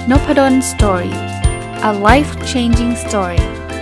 Nopadon Story. A life-changing story.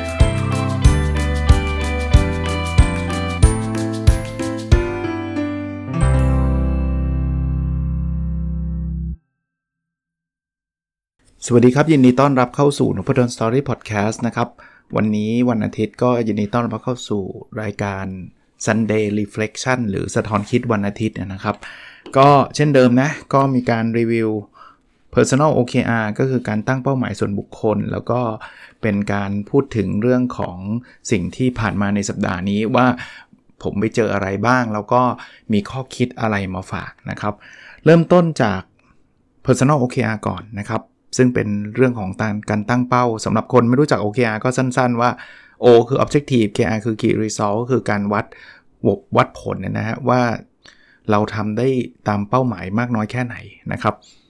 สวัสดีครับยินดีต้อนรับเข้าสู่ Nopadon Story Podcast นะครับวันนี้วันอาทิตย์ก็ยินดีต้อนรับเข้าสู่รายการ Sunday Reflection หรือสะท้อนคิดวันอาทิตย์นะครับก็เช่นเดิมนะก็มีการรีวิว Personal OKR ก็คือการตั้งเป้าหมายส่วนบุคคลแล้วก็เป็นการพูดถึงเรื่องของสิ่งที่ผ่านมาในสัปดาห์นี้ว่าผมไปเจออะไรบ้างแล้วก็มีข้อคิดอะไรมาฝากนะครับเริ่มต้นจาก Personal OKR ก่อนนะครับซึ่งเป็นเรื่องของการตั้งเป้าสำหรับคนไม่รู้จัก OKR ก็สั้นๆว่า O คือ Objective KR คือ Key Result ก็คือการวัดผลนะฮะว่าเราทำได้ตามเป้าหมายมากน้อยแค่ไหนนะครับ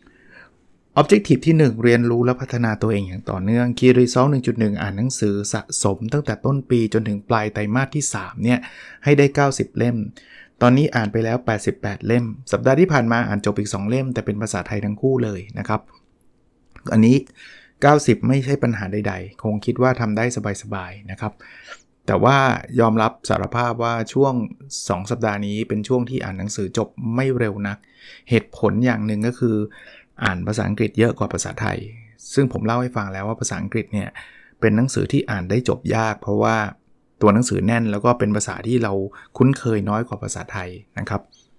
Objective ที่ 1 เรียนรู้และพัฒนาตัวเองอย่างต่อเนื่อง Key Result 1.1 อ่านหนังสือสะสมตั้งแต่ต้นปีจนถึงปลายไตรมาสที่3เนี่ยให้ได้90เล่มตอนนี้อ่านไปแล้ว88เล่มสัปดาห์ที่ผ่านมาอ่านจบอีก2เล่มแต่เป็นภาษาไทยทั้งคู่เลยนะครับอันนี้90ไม่ใช่ปัญหาใดๆคงคิดว่าทำได้สบายๆนะครับแต่ว่ายอมรับสารภาพว่าช่วง2สัปดาห์นี้เป็นช่วงที่อ่านหนังสือจบไม่เร็วนักเหตุผลอย่างหนึ่งก็คืออ่านภาษาอังกฤษเยอะกว่าภาษาไทยซึ่งผมเล่าให้ฟังแล้วว่าภาษาอังกฤษเนี่ยเป็นหนังสือที่อ่านได้จบยากเพราะว่าตัวหนังสือแน่นแล้วก็เป็นภาษาที่เราคุ้นเคยน้อยกว่าภาษาไทยนะครับ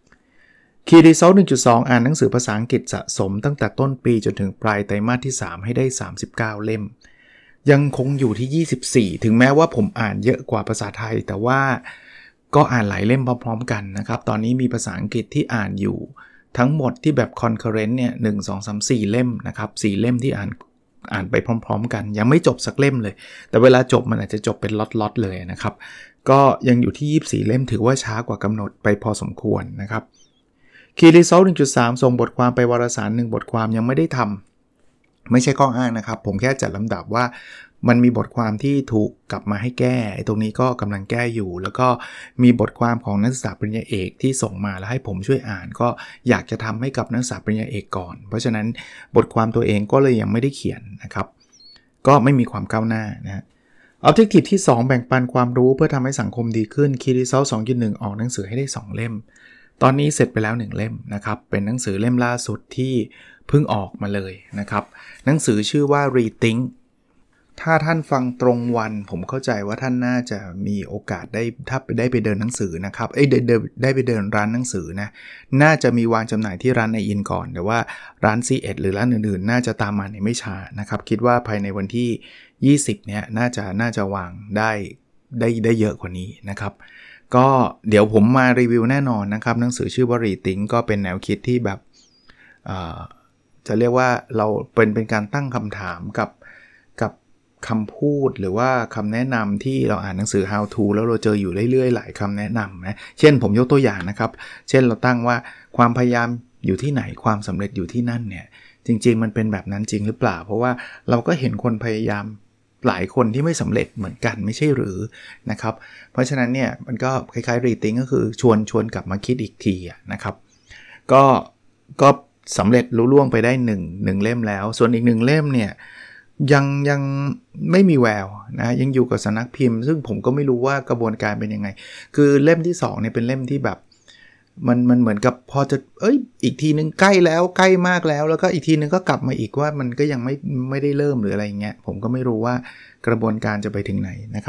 Key Result 1.2 อ่านหนังสือภาษาอังกฤษสะสมตั้งแต่ต้นปีจนถึงปลายไตรมาสที่3ให้ได้39เล่มยังคงอยู่ที่24ถึงแม้ว่าผมอ่านเยอะกว่าภาษาไทยแต่ว่าก็อ่านหลายเล่มพร้อมๆกันนะครับตอนนี้มีภาษาอังกฤษที่อ่านอยู่ทั้งหมดที่แบบ concurrent เนี่ย1 2 3 4เล่มนะครับ4เล่มที่อ่านไปพร้อมๆกันยังไม่จบสักเล่มเลยแต่เวลาจบมันอาจจะจบเป็นล็อตๆเลยนะครับก็ยังอยู่ที่24เล่มถือว่าช้ากว่ากำหนดไปพอสมควรนะครับKey Result 1.3 ส่งบทความไปวารสาร1บทความยังไม่ได้ทำไม่ใช่ข้ออ้างนะครับผมแค่จัดลำดับว่ามันมีบทความที่ถูกกลับมาให้แก้ตรงนี้ก็กำลังแก้อยู่แล้วก็มีบทความของนักศึกษาปริญญาเอกที่ส่งมาแล้วให้ผมช่วยอ่านก็อยากจะทำให้กับนักศึกษาปริญญาเอกก่อนเพราะฉะนั้นบทความตัวเองก็เลยยังไม่ได้เขียนนะครับก็ไม่มีความก้าวหน้านะ Objective ที่ 2 แบ่งปันความรู้เพื่อทำให้สังคมดีขึ้น Key Result 2.1 ออกหนังสือให้ได้2เล่มตอนนี้เสร็จไปแล้ว1เล่มนะครับเป็นหนังสือเล่มล่าสุดที่เพิ่งออกมาเลยนะครับหนังสือชื่อว่า Rethink ถ้าท่านฟังตรงวันผมเข้าใจว่าท่านน่าจะมีโอกาสได้ไปเดินหนังสือนะครับได้ไปเดินร้านหนังสือนะน่าจะมีวางจำหน่ายที่ร้านในอินก่อนแต่ว่าร้าน C1 หรือร้านอื่นๆน่าจะตามมาในไม่ช้านะครับคิดว่าภายในวันที่20เนี่ยน่าจะวางได้เยอะกว่านี้นะครับก็เดี๋ยวผมมารีวิวแน่นอนนะครับหนังสือชื่อว่า Rethink ก็เป็นแนวคิดที่แบบจะเรียกว่าเราเป็นการตั้งคำถามกับคำพูดหรือว่าคำแนะนำที่เราอ่านหนังสือ How to แล้วเราเจออยู่เรื่อยๆหลายคำแนะนำนะเช่นผมยกตัวอย่างนะครับเช่นเราตั้งว่าความพยายามอยู่ที่ไหนความสำเร็จอยู่ที่นั่นเนี่ยจริงๆมันเป็นแบบนั้นจริงหรือเปล่าเพราะว่าเราก็เห็นคนพยายามหลายคนที่ไม่สำเร็จเหมือนกันไม่ใช่หรือนะครับเพราะฉะนั้นเนี่ยมันก็คล้ายๆ Rethink ก็คือชวนกลับมาคิดอีกทีนะครับก็สำเร็จลุล่วงไปได้1เล่มแล้วส่วนอีก1เล่มเนี่ยยังไม่มีแววนะยังอยู่กับสำนักพิมพ์ซึ่งผมก็ไม่รู้ว่ากระบวนการเป็นยังไงคือเล่มที่2เนี่ยเป็นเล่มที่แบบมันเหมือนกับพอจะอีกทีนึงใกล้แล้วใกล้มากแล้วก็อีกทีนึงก็กลับมาอีกว่ามันก็ยังไม่ได้เริ่มหรืออะไรเงี้ยผมก็ไม่รู้ว่ากระบวนการจะไปถึงไหนนะครับ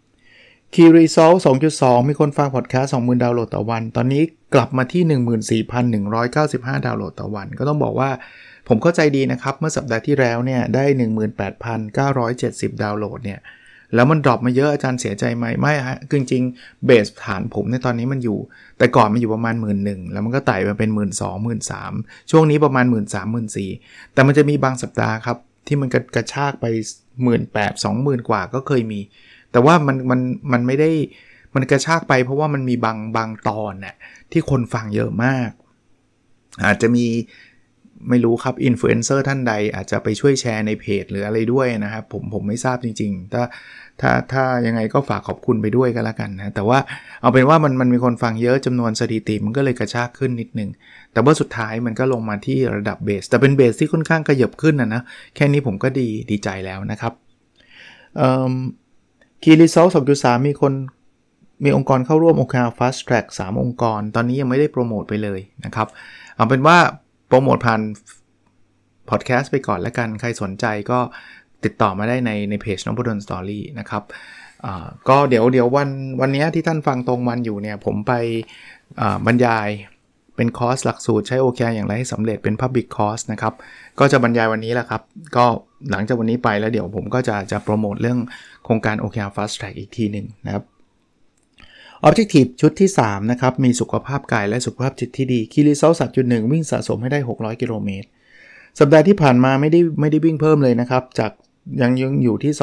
Key Result 2.2 มีคนฟังพอดแคสต์ 20,000 ดาวน์โหลดต่อวันตอนนี้กลับมาที่ 14,195 ดาวน์โหลดต่อวันก็ต้องบอกว่าผมเข้าใจดีนะครับเมื่อสัปดาห์ที่แล้วเนี่ยได้ 18,970 ดาวน์โหลดเนี่ยแล้วมันดรอปมาเยอะอาจารย์เสียใจไหมไม่ฮะจริงๆเบสฐานผมในตอนนี้มันอยู่แต่ก่อนมันอยู่ประมาณ 11,000 แล้วมันก็ไต่มาเป็น 12,000 13,000 ช่วงนี้ประมาณ 13,000 14,000 แต่มันจะมีบางสัปดาห์ครับที่มันกระชากไป 18,000 20,000 กว่าก็เคยมีแต่ว่ามันไม่ได้มันกระชากไปเพราะว่ามันมีบางตอนน่ะที่คนฟังเยอะมากอาจจะมีไม่รู้ครับอินฟลูเอนเซอร์ท่านใดอาจจะไปช่วยแชร์ในเพจหรืออะไรด้วยนะครับผมไม่ทราบจริงๆถ้ายังไงก็ฝากขอบคุณไปด้วยก็แล้วกันนะแต่ว่าเอาเป็นว่ามันมีคนฟังเยอะจำนวนสถิติมันก็เลยกระชากขึ้นนิดนึงแต่ว่าสุดท้ายมันก็ลงมาที่ระดับเบสแต่เป็นเบสที่ค่อนข้างขยับขึ้นนะแค่นี้ผมก็ดีใจแล้วนะครับKey Result 2.3 มีองค์กรเข้าร่วม OKR Fast Track 3 องค์กรตอนนี้ยังไม่ได้โปรโมทไปเลยนะครับเอาเป็นว่าโปรโมทผ่านพอดแคสต์ไปก่อนแล้วกันใครสนใจก็ติดต่อมาได้ในเพจ Nopadon Story นะครับก็เดี๋ยววันนี้ที่ท่านฟังตรงวันอยู่เนี่ยผมไปบรรยายเป็นคอร์สหลักสูตรใช้ OKR อย่างไรให้สำเร็จเป็น Public Course นะครับก็จะบรรยายวันนี้แหละครับก็หลังจากวันนี้ไปแล้วเดี๋ยวผมก็จะโปรโมทเรื่องโครงการ OKR Fast Track อีกทีนึงนะครับ Objective ชุดที่3นะครับมีสุขภาพกายและสุขภาพจิตที่ดี Key Result 3.1 วิ่งสะสมให้ได้600กิโลเมตรสัปดาห์ที่ผ่านมาไม่ได้วิ่งเพิ่มเลยนะครับจากยังอยู่ที่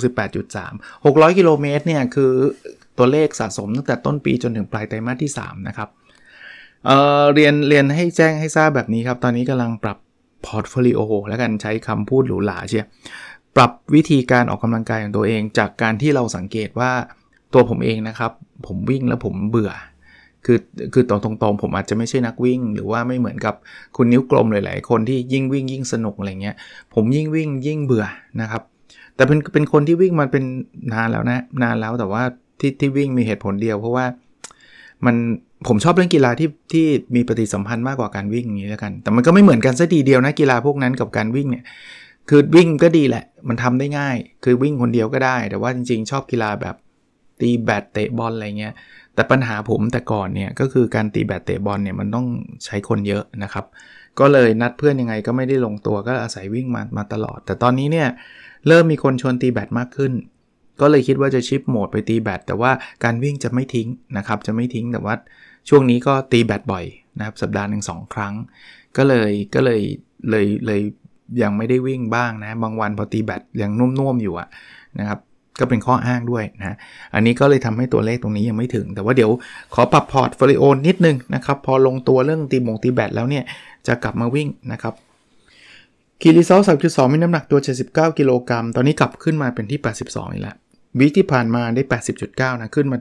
268.3 600กิโลเมตรเนี่ยคือตัวเลขสะสมตั้งแต่ต้นปีจนถึงปลายไตรมาสที่3นะครับเรียนให้แจ้งให้ทราบแบบนี้ครับตอนนี้กำลังปรับพอร์ตโฟลิโอแล้วกันใช้คำพูดหรูหราเชียปรับวิธีการออกกำลังกายของตัวเองจากการที่เราสังเกตว่าตัวผมเองนะครับผมวิ่งแล้วผมเบื่อคือตรงผมอาจจะไม่ใช่นักวิ่งหรือว่าไม่เหมือนกับคุณนิ้วกลมหลายๆคนที่ยิ่งวิ่งยิ่งสนุกอะไรเงี้ยผมยิ่งวิ่งยิ่งเบื่อนะครับแต่เป็นคนที่วิ่งมันเป็นนานแล้วแต่ว่าที่วิ่งมีเหตุผลเดียวเพราะว่าผมชอบเล่นกีฬาที่มีปฏิสัมพันธ์มากกว่าการวิ่งอย่างนี้แล้วกันแต่มันก็ไม่เหมือนกันซะทีเดียวนะกีฬาพวกนั้นกับการวิ่งเนี่ยคือวิ่งก็ดีแหละมันทำได้ง่ายคือวิ่งคนเดียวก็ได้แต่ว่าจริงๆชอบกีฬาแบบตีแบดเตะบอลอะไรเงี้ยแต่ปัญหาผมแต่ก่อนเนี่ยก็คือการตีแบดเตะบอลเนี่ยมันต้องใช้คนเยอะนะครับก็เลยนัดเพื่อนยังไงก็ไม่ได้ลงตัวก็อาศัยวิ่งมาตลอดแต่ตอนนี้เนี่ยเริ่มมีคนชวนตีแบดมากขึ้นก็เลยคิดว่าจะชิปโหมดไปตีแบดแต่ว่าการวิ่งจะไม่ทิ้งนะครับจะไม่ทิ้งแต่ว่าช่วงนี้ก็ตีแบดบ่อยนะครับสัปดาห์นึง2ครั้งก็เลยยังไม่ได้วิ่งบ้างนะบางวันพอตีแบดยังนุ่มๆอยู่นะครับก็เป็นข้ออ้างด้วยนะอันนี้ก็เลยทำให้ตัวเลขตรงนี้ยังไม่ถึงแต่ว่าเดี๋ยวขอปรับพอร์ตโฟลิโอนิดนึงนะครับพอลงตัวเรื่องตีแบดแล้วเนี่ยจะกลับมาวิ่งนะครับคีรีเซล 3.2 มีน้ำหนักตัว79กิโลกรัมตอนนี้กลับขึ้นมาเป็นที่82อีกแล้ววีคที่ผ่านมาได้ 80.9 นะขึ้นมา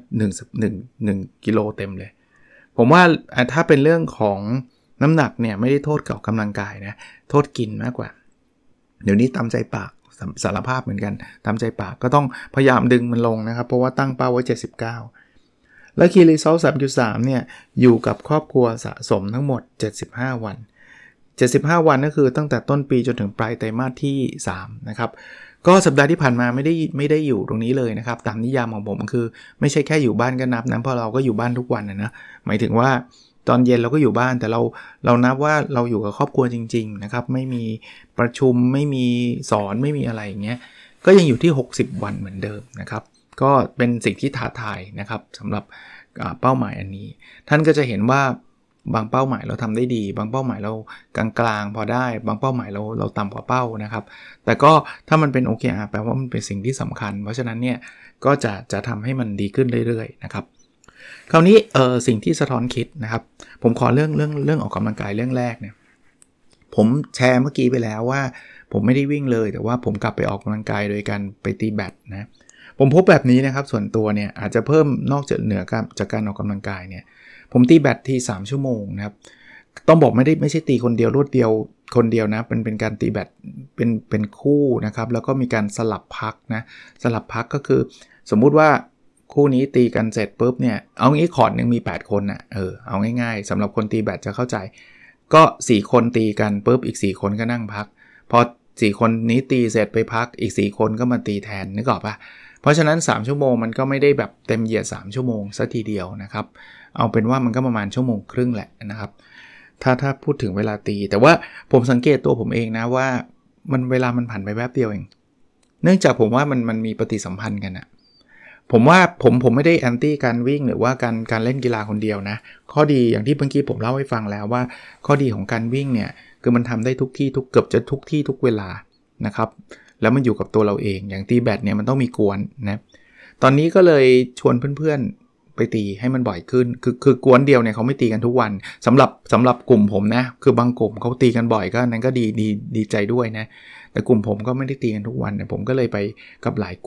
1กิโลเต็มเลยผมว่าถ้าเป็นเรื่องของน้ำหนักเนี่ยไม่ได้โทษกับกำลังกายนะโทษกินมากกว่าเดี๋ยวนี้ตามใจปากสารภาพเหมือนกันตามใจปากก็ต้องพยายามดึงมันลงนะครับเพราะว่าตั้งเป้าไว้79แล้ว Key Result 3.3 เนี่ยอยู่กับครอบครัวสะสมทั้งหมด75วันก็คือตั้งแต่ต้นปีจนถึงปลายไตรมาสที่3นะครับก็สัปดาห์ที่ผ่านมาไม่ได้อยู่ตรงนี้เลยนะครับตามนิยามของผมคือไม่ใช่แค่อยู่บ้านก็นับนะเพราะเราก็อยู่บ้านทุกวันนะหมายถึงว่าตอนเย็นเราก็อยู่บ้านแต่เรานับว่าเราอยู่กับครอบครัวจริงๆนะครับไม่มีประชุมไม่มีสอนไม่มีอะไรอย่างเงี้ยก็ยังอยู่ที่60วันเหมือนเดิมนะครับก็เป็นสิ่งที่ท้าทายนะครับสำหรับเป้าหมายอันนี้ท่านก็จะเห็นว่าบางเป้าหมายเราทำได้ดีบางเป้าหมายเรากลางๆพอได้บางเป้าหมายเราต่ำกว่าเป้านะครับแต่ก็ถ้ามันเป็น OKR แปลว่ามันเป็นสิ่งที่สำคัญเพราะฉะนั้นเนี่ยก็จะทำให้มันดีขึ้นเรื่อยๆนะครับคราวนี้สิ่งที่สะท้อนคิดนะครับผมขอเรื่องออกกำลังกายเรื่องแรกเนี่ยผมแชร์เมื่อกี้ไปแล้วว่าผมไม่ได้วิ่งเลยแต่ว่าผมกลับไปออกกำลังกายโดยการไปตีแบดนะผมพบแบบนี้นะครับส่วนตัวเนี่ยอาจจะเพิ่มนอกจากการออกกำลังกายเนี่ยผมตีแบดที3ชั่วโมงนะครับต้องบอกไม่ใช่ตีคนเดียวรวดเดียวคนเดียวนะเป็นการตีแบดเป็นคู่นะครับแล้วก็มีการสลับพักนะสลับพักก็คือสมมุติว่าคู่นี้ตีกันเสร็จปุ๊บเนี่ยเอางี้คอร์ดนึงมี8คนนะเอาง่ายๆสำหรับคนตีแบดจะเข้าใจก็4คนตีกันปุ๊บอีก4คนก็นั่งพักพอ4คนนี้ตีเสร็จไปพักอีก4คนก็มาตีแทนนึกออกปะเพราะฉะนั้น3ชั่วโมงมันก็ไม่ได้แบบเต็มเหยียด3ชั่วโมงซะทีเดียวนะครับเอาเป็นว่ามันก็ประมาณชั่วโมงครึ่งแหละนะครับถ้าพูดถึงเวลาตีแต่ว่าผมสังเกตตัวผมเองนะว่าเวลามันผ่านไปแป๊บเดียวเองเนื่องจากผมว่ามันมีปฏิสัมพันธ์กันอะผมว่าผมไม่ได้แอนตี้การวิ่งหรือว่าการเล่นกีฬาคนเดียวนะข้อดีอย่างที่เมื่อกี้ผมเล่าให้ฟังแล้วว่าข้อดีของการวิ่งเนี่ยคือมันทำได้ทุกที่เกือบจะทุกที่ทุกเวลานะครับแล้วมันอยู่กับตัวเราเองอย่างตีแบดเนี่ยมันต้องมีกวนนะตอนนี้ก็เลยชวนเพื่อนๆไปตีให้มันบ่อยขึ้นคือกวนเดียวเนี่ยเขาไม่ตีกันทุกวันสำหรับกลุ่มผมนะคือบางกลุ่มเขาตีกันบ่อยก็นั้นก็ดีใจด้วยนะแต่กลุ่มผมก็ไม่ได้ตีกันทุกวันเนี่ยผมก็เลยไปกับหลายกลุ่ม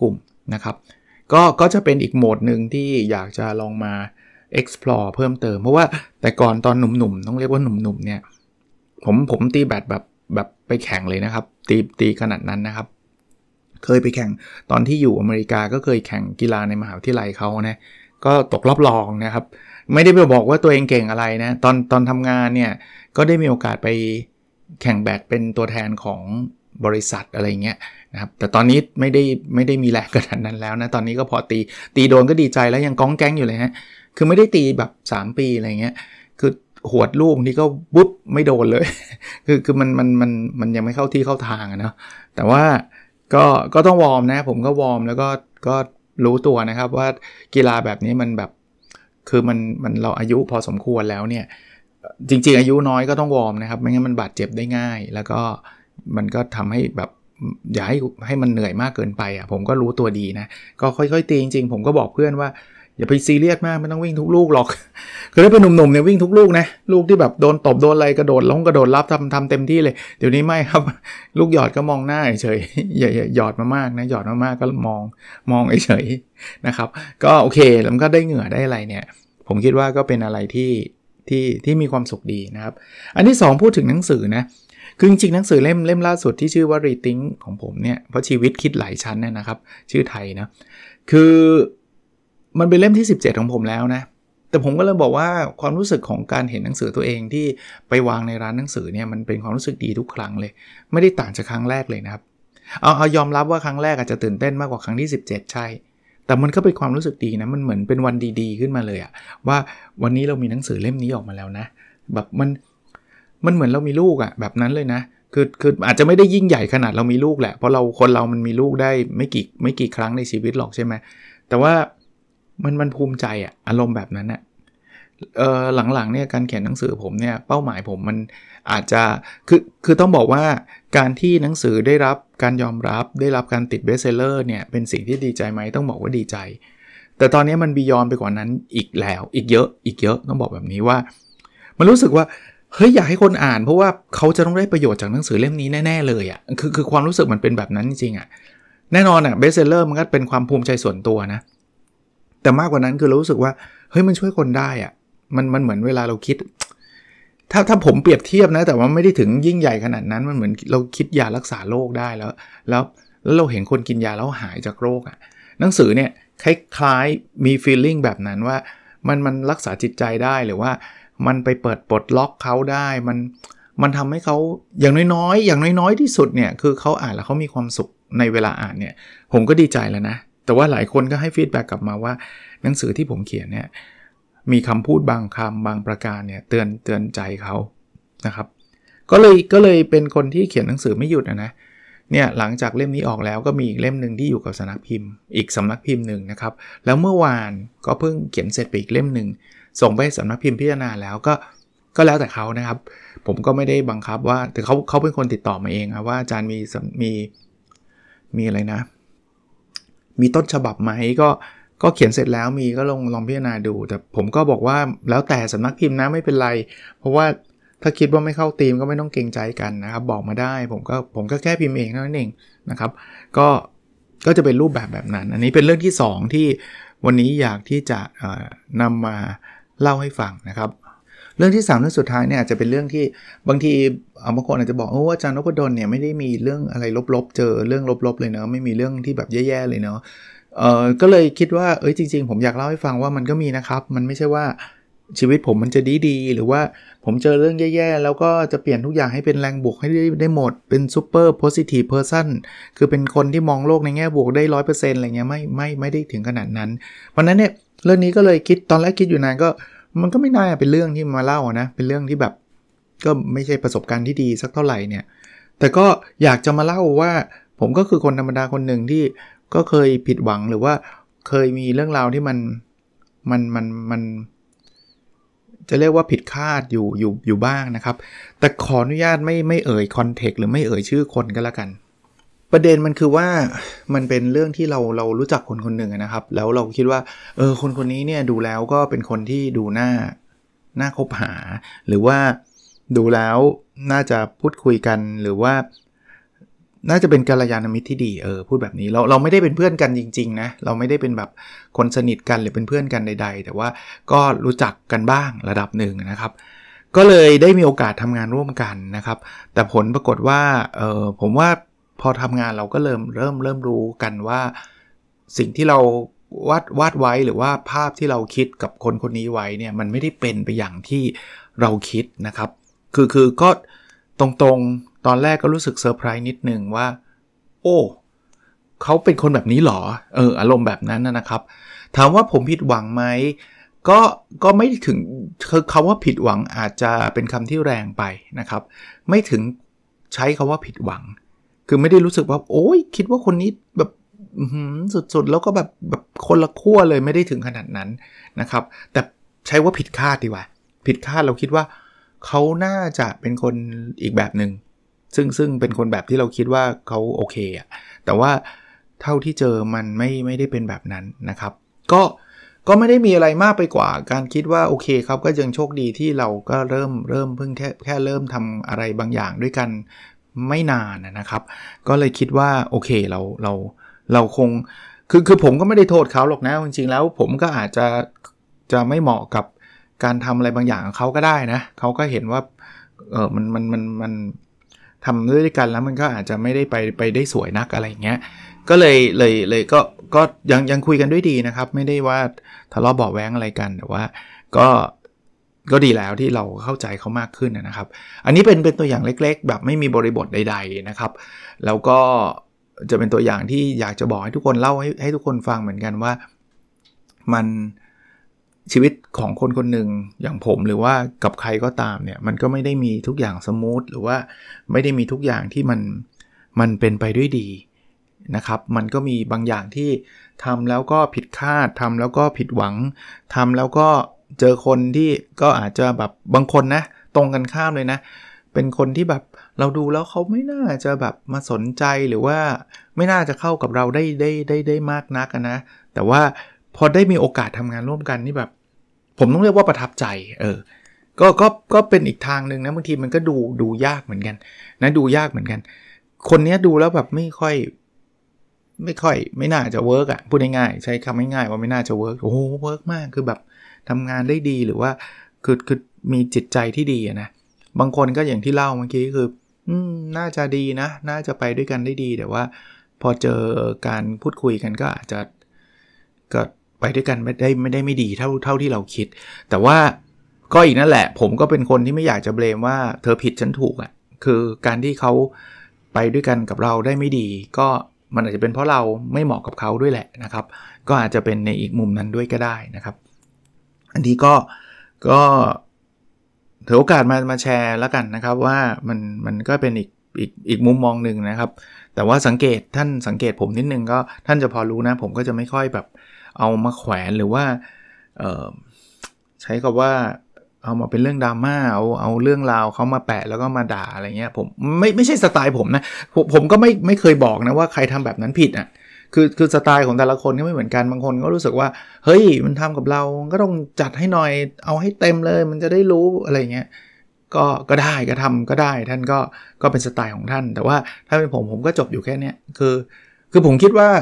นะครับก็จะเป็นอีกโหมดหนึ่งที่อยากจะลองมา explore เพิ่มเติมเพราะว่าแต่ก่อนตอนหนุ่มๆต้องเรียกว่าหนุ่มๆเนี่ยผมตีแบดแบบไปแข่งเลยนะครับตีขนาดนั้นนะครับเคยไปแข่งตอนที่อยู่อเมริกาก็เคยแข่งกีฬาในมหาวิทยาลัยเขานะก็ตกรอบรองนะครับไม่ได้ไปบอกว่าตัวเองเก่งอะไรนะตอนทำงานเนี่ยก็ได้มีโอกาสไปแข่งแบดเป็นตัวแทนของบริษัทอะไรเงี้ยนะครับแต่ตอนนี้ไม่ได้มีแรงขนาดนั้นแล้วนะตอนนี้ก็พอตีโดนก็ดีใจแล้วยังก้องแก๊งอยู่เลยฮะคือไม่ได้ตีแบบ3ปีอะไรเงี้ยคือหวดลูกนี่ก็ปุ๊บไม่โดนเลย คือมันยังไม่เข้าที่เข้าทางอะเนาะแต่ว่าก็ต้องวอร์มนะผมก็วอร์มแล้วก็รู้ตัวนะครับว่ากีฬาแบบนี้มันแบบคือมันเราอายุพอสมควรแล้วเนี่ยจริงๆอายุน้อยก็ต้องวอร์มนะครับไม่งั้นมันบาดเจ็บได้ง่ายแล้วก็มันก็ทำให้แบบอย่าให้มันเหนื่อยมากเกินไปอ่ะผมก็รู้ตัวดีนะก็ค่อยๆตีจริงๆผมก็บอกเพื่อนว่าอย่าไปซีเรียสมากไม่ต้องวิ่งทุกลูกหรอกคือถ้าเป็นหนุ่มๆเนี่ยวิ่งทุกลูกนะลูกที่แบบโดนตบโดนอะไรกระโดดรับทำเต็มที่เลยเดี๋ยวนี้ไม่ครับลูกหยอดก็มองหน้าเฉยอย่าหยอดมามากนะหยอดมากๆก็มองเฉยนะครับก็โอเคแล้วมันก็ได้เหงื่อได้อะไรเนี่ยผมคิดว่าก็เป็นอะไรที่มีความสุขดีนะครับอันที่2พูดถึงหนังสือนะคือจริงๆหนังสือเล่มล่าสุดที่ชื่อว่า Rethink ของผมเนี่ยเพราะชีวิตคิดหลายชั้นเนี่ยนะครับชื่อไทยนะคือมันเป็นเล่มที่17ของผมแล้วนะแต่ผมก็เลยบอกว่าความรู้สึกของการเห็นหนังสือตัวเองที่ไปวางในร้านหนังสือเนี่ยมันเป็นความรู้สึกดีทุกครั้งเลยไม่ได้ต่างจากครั้งแรกเลยนะครับเอายอมรับว่าครั้งแรกอาจจะตื่นเต้นมากกว่าครั้งที่17ใช่แต่มันก็เป็นความรู้สึกดีนะมันเหมือนเป็นวันดีๆขึ้นมาเลยอะว่าวันนี้เรามีหนังสือเล่มนี้ออกมาแล้วนะแบบมันเหมือนเรามีลูกอะแบบนั้นเลยนะคืออาจจะไม่ได้ยิ่งใหญ่ขนาดเรามีลูกแหละเพราะคนเรามันมีลูกได้ไม่กี่ครั้งในชีวิตหรอกใช่ไหมแต่ว่ามันภูมิใจอะอารมณ์แบบนั้นอะหลังๆเนี่ยการเขียนหนังสือผมเนี่ยเป้าหมายผมมันอาจจะคือต้องบอกว่าการที่หนังสือได้รับการยอมรับได้รับการติดเบสเซลเลอร์เนี่ยเป็นสิ่งที่ดีใจไหมต้องบอกว่าดีใจแต่ตอนนี้มันบียอนไปกว่านั้นอีกเยอะต้องบอกแบบนี้ว่ามันรู้สึกว่าเฮ้ยอยากให้คนอ่านเพราะว่าเขาจะต้องได้ประโยชน์จากหนังสือเล่มนี้แน่ๆเลยอ่ะคือความรู้สึกมันเป็นแบบนั้นจริงๆอ่ะแน่นอนอ่ะเบสเซลเลอร์มันก็เป็นความภูมิใจส่วนตัวนะแต่มากกว่านั้นคือเรารู้สึกว่าเฮ้ยมันช่วยคนได้อ่ะมันเหมือนเวลาเราคิดถ้าผมเปรียบเทียบนะแต่ว่าไม่ได้ถึงยิ่งใหญ่ขนาดนั้นมันเหมือนเราคิดยารักษาโรคได้แล้วเราเห็นคนกินยาแล้วหายจากโรคอ่ะหนังสือเนี่ยคล้ายๆมี feeling แบบนั้นว่ามันรักษาจิตใจได้หรือว่ามันไปเปิดปลดล็อกเขาได้มันทำให้เขาอย่างน้อยที่สุดเนี่ยคือเขาอ่านแล้วเขามีความสุขในเวลาอ่านเนี่ยผมก็ดีใจแล้วนะแต่ว่าหลายคนก็ให้ฟีดแบ็กกลับมาว่าหนังสือที่ผมเขียนเนี่ยมีคำพูดบางคำบางประการเนี่ยเตือนใจเขานะครับก็เลยเป็นคนที่เขียนหนังสือไม่หยุดนะเนี่ยหลังจากเล่มนี้ออกแล้วก็มีอีกเล่มนึงที่อยู่กับสำนักพิมพ์อีกสำนักพิมพ์นึงนะครับแล้วเมื่อวานก็เพิ่งเขียนเสร็จไปอีกเล่มนึงส่งไปสำนักพิมพ์พิจารณาแล้วก็แล้วแต่เขานะครับผมก็ไม่ได้บังคับว่าแต่เขาเป็นคนติดต่อมาเองว่าอาจารย์มีอะไรนะมีต้นฉบับไหมก็เขียนเสร็จแล้วมีก็ลองพิจารณาดูแต่ผมก็บอกว่าแล้วแต่สำนักพิมพ์นะไม่เป็นไรเพราะว่าถ้าคิดว่าไม่เข้าธีมก็ไม่ต้องเกรงใจกันนะครับบอกมาได้ผมก็แค่พิมพ์เองเท่านั้นเองนะครับก็จะเป็นรูปแบบนั้นอันนี้เป็นเรื่องที่2ที่วันนี้อยากที่จะนำมาเล่าให้ฟังนะครับเรื่องที่3เรื่องสุดท้ายเนี่ยอาจจะเป็นเรื่องที่บางทีบางคนอาจจะบอกอาจารย์นพดลเนี่ยไม่ได้มีเรื่องอะไรลบๆเจอเรื่องลบๆเลยเนาะไม่มีเรื่องที่แบบแย่ๆเลยเนาะก็เลยคิดว่าจริงๆผมอยากเล่าให้ฟังว่ามันก็มีนะครับมันไม่ใช่ว่าชีวิตผมมันจะดีหรือว่าผมเจอเรื่องแย่ๆแล้วก็จะเปลี่ยนทุกอย่างให้เป็นแรงบวกให้ได้หมดเป็นซูเปอร์โพสิทีฟเพอร์ซันคือเป็นคนที่มองโลกในแง่บวกได้ 100% อะไรเงี้ยไม่ได้ถึงขนาดนั้นเพราะนั้นเนี่ยเรื่องนี้ก็เลยคิดตอนแรกคิดอยู่นานก็มันก็ไม่น่าเป็นเรื่องที่มาเล่านะเป็นเรื่องที่แบบก็ไม่ใช่ประสบการณ์ที่ดีสักเท่าไหร่เนี่ยแต่ก็อยากจะมาเล่าว่าผมก็คือคนธรรมดาคนหนึ่งที่ก็เคยผิดหวังหรือว่าเคยมีเรื่องราวที่มันจะเรียกว่าผิดคาดอยู่บ้างนะครับแต่ขออนุญาตไม่เอ่ยคอนเทกต์หรือไม่เอ่ยชื่อคนก็แล้วกันประเด็นมันคือว่ามันเป็นเรื่องที่เรารู้จักคนหนึ่งนะครับแล้วเราคิดว่าคนนี้เนี่ยดูแล้วก็เป็นคนที่ดูน่าคบหาหรือว่าดูแล้วน่าจะพูดคุยกันหรือว่าน่าจะเป็นกัลยาณมิตรที่ดีพูดแบบนี้เราไม่ได้เป็นเพื่อนกันจริงๆนะเราไม่ได้เป็นแบบคนสนิทกันหรือเป็นเพื่อนกันใดๆแต่ว่าก็รู้จักกันบ้างระดับหนึ่งนะครับก็เลยได้มีโอกาสทำงานร่วมกันนะครับแต่ผลปรากฏว่าผมว่าพอทำงานเราก็เริ่มรู้กันว่าสิ่งที่เราวาดไว้หรือว่าภาพที่เราคิดกับคนคนนี้ไว้เนี่ยมันไม่ได้เป็นไปอย่างที่เราคิดนะครับคือก็ตรงๆตอนแรกก็รู้สึกเซอร์ไพรส์นิดนึงว่าโอ้เขาเป็นคนแบบนี้หรออารมณ์แบบนั้นนะครับถามว่าผมผิดหวังไหมก็ไม่ถึงคือคำว่าผิดหวังอาจจะเป็นคำที่แรงไปนะครับไม่ถึงใช้คำว่าผิดหวังคือไม่ได้รู้สึกว่าโอ้ยคิดว่าคนนี้แบบสุดๆแล้วก็แบบคนละขั้วเลยไม่ได้ถึงขนาดนั้นนะครับแต่ใช้ว่าผิดคาดดีกว่าผิดคาดเราคิดว่าเขาน่าจะเป็นคนอีกแบบนึงซึ่งเป็นคนแบบที่เราคิดว่าเขาโอเคอะแต่ว่าเท่าที่เจอมันไม่ได้เป็นแบบนั้นนะครับก็ไม่ได้มีอะไรมากไปกว่าการคิดว่าโอเคครับก็ยังโชคดีที่เราก็เริ่มเพิ่งแค่เริ่มทำอะไรบางอย่างด้วยกันไม่นานนะครับก็เลยคิดว่าโอเคเราคงคือผมก็ไม่ได้โทษเขาหรอกนะจริงๆแล้วผมก็อาจจะไม่เหมาะกับการทำอะไรบางอย่างของเขาก็ได้นะเขาก็เห็นว่ามันทำด้วยกันแล้วมันก็อาจจะไม่ได้ไปได้สวยนักอะไรอย่างเงี้ยก็เลยก็ยังคุยกันด้วยดีนะครับไม่ได้ว่าทะเลาะเบาะแว้งอะไรกันแต่ว่าก็ดีแล้วที่เราเข้าใจเขามากขึ้นนะครับอันนี้เป็นตัวอย่างเล็กๆแบบไม่มีบริบทใดๆนะครับแล้วก็จะเป็นตัวอย่างที่อยากจะบอกให้ทุกคนเล่าให้ทุกคนฟังเหมือนกันว่ามันชีวิตของคนคนหนึ่งอย่างผมหรือว่ากับใครก็ตามเนี่ยมันก็ไม่ได้มีทุกอย่างสมูทหรือว่าไม่ได้มีทุกอย่างที่มันเป็นไปด้วยดีนะครับมันก็มีบางอย่างที่ทำแล้วก็ผิดคาดทำแล้วก็ผิดหวังทำแล้วก็เจอคนที่ก็อาจจะแบบบางคนนะตรงกันข้ามเลยนะเป็นคนที่แบบเราดูแล้วเขาไม่น่าจะแบบมาสนใจหรือว่าไม่น่าจะเข้ากับเราได้มากนักนะแต่ว่าพอได้มีโอกาสทำงานร่วมกันนี่แบบผมต้องเรียกว่าประทับใจก็เป็นอีกทางนึงนะบางทีมันก็ดูยากเหมือนกันนะดูยากเหมือนกันคนนี้ดูแล้วแบบไม่น่าจะเวิร์กอ่ะพูดง่ายๆใช้คำง่ายๆว่าไม่น่าจะเวิร์กโอ้โหเวิร์กมากคือแบบทำงานได้ดีหรือว่าคือมีจิตใจที่ดีนะบางคนก็อย่างที่เล่าเมื่อกี้คือน่าจะดีนะน่าจะไปด้วยกันได้ดีแต่ว่าพอเจอการพูดคุยกันก็อาจจะก็ไปด้วยกันไม่ได้ดีเท่าที่เราคิดแต่ว่าก็อีกนั่นแหละผมก็เป็นคนที่ไม่อยากจะเบลมว่าเธอผิดฉันถูกอ่ะคือการที่เขาไปด้วยกันกับเราได้ไม่ดีก็มันอาจจะเป็นเพราะเราไม่เหมาะกับเขาด้วยแหละนะครับก็อาจจะเป็นในอีกมุมนั้นด้วยก็ได้นะครับอันนี้ก็ถือโอกาสมาแชร์แล้วกันนะครับว่ามันก็เป็นอีกมุมมองนึงนะครับแต่ว่าท่านสังเกตผมนิดนึงก็ท่านจะพอรู้นะผมก็จะไม่ค่อยแบบเอามาแขวนหรือว่าใช้คำว่าเอามาเป็นเรื่องดราม่าเอาเรื่องราวเขามาแปะแล้วก็มาด่าอะไรเงี้ยผมไม่ใช่สไตล์ผมนะผมก็ไม่เคยบอกนะว่าใครทำแบบนั้นผิดอ่ะคือสไตล์ของแต่ละคนก็ไม่เหมือนกันบางคนก็รู้สึกว่าเฮ้ยมันทำกับเราก็ต้องจัดให้หน่อยเอาให้เต็มเลยมันจะได้รู้อะไรเงี้ยก็ได้ก็ทำก็ได้ท่านก็เป็นสไตล์ของท่านแต่ว่าถ้าเป็นผมก็จบอยู่แค่นี้คือผมคิดว่า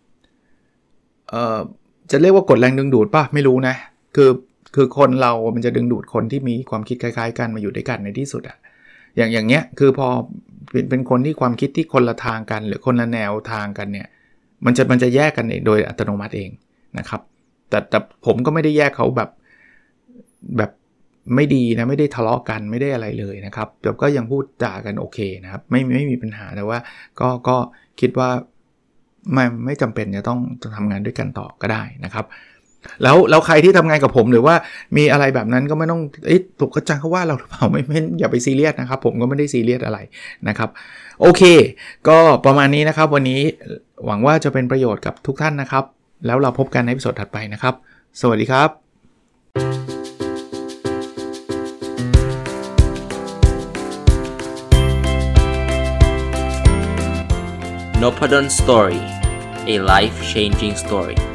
จะเรียกว่ากดแรงดึงดูดป่ะไม่รู้นะคือคนเรามันจะดึงดูดคนที่มีความคิดคล้ายๆกันมาอยู่ด้วยกันในที่สุดอะอย่างเงี้ยคือพอเป็นคนที่ความคิดที่คนละทางกันหรือคนละแนวทางกันเนี่ยมันจะแยกกันเองโดยอัตโนมัติเองนะครับแต่ผมก็ไม่ได้แยกเขาแบบไม่ดีนะไม่ได้ทะเลาะกันไม่ได้อะไรเลยนะครับแต่ก็ยังพูดจากันโอเคนะครับไม่มีปัญหาแต่ว่าก็คิดว่าไม่จำเป็นจะต้องทำงานด้วยกันต่อก็ได้นะครับแล้วใครที่ทำงานกับผมหรือว่ามีอะไรแบบนั้นก็ไม่ต้องถูกกระจังเขาว่าเราหรือเปล่าไม่อย่าไปซีเรียสนะครับผมก็ไม่ได้ซีเรียสอะไรนะครับโอเคก็ประมาณนี้นะครับวันนี้หวังว่าจะเป็นประโยชน์กับทุกท่านนะครับแล้วเราพบกันในอีพิโซดถัดไปนะครับสวัสดีครับ Nopadon Story, a life-changing story.